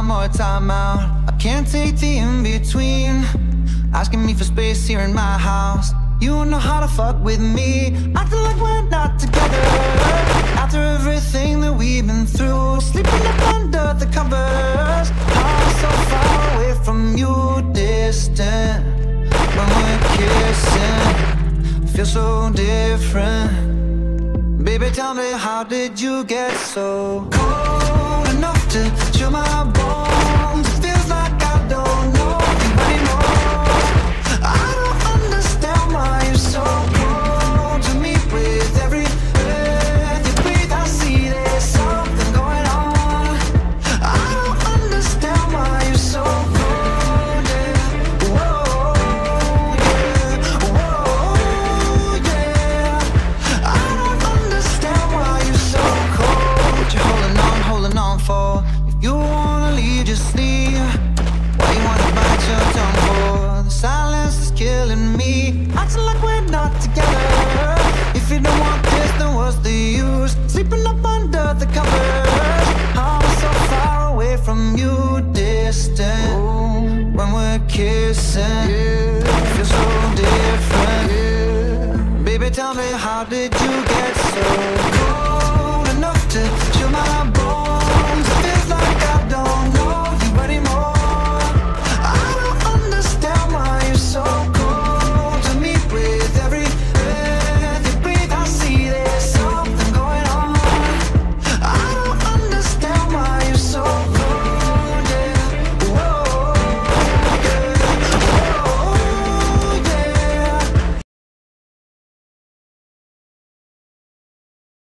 time or time out. I can't take the in-between, asking me for space here in my house. You don't know how to fuck with me, acting like we're not together. After everything that we've been through, sleeping up under the covers. I'm so far away from you, distant. When we're kissing, feel so different. Baby, tell me, how did you get so cold enough to chill my bones? It feels like I don't know you anymore. I don't understand why you're so cold to me. With every breath you breathe, I see there's something going on. I don't understand why you're so cold, yeah. Whoa, yeah. Whoa, yeah. I don't understand why you're so cold. What you holding on for? If you wanna leave, just leave. Why you wanna bite your tongue for? The silence is killing me, acting like we're not together. If you don't want this, then what's the use? Sleeping up under the covers. I'm so far away from you, distant. When we're kissing, yeah, feel so different, yeah. Baby, tell me, how did you get so cold enough to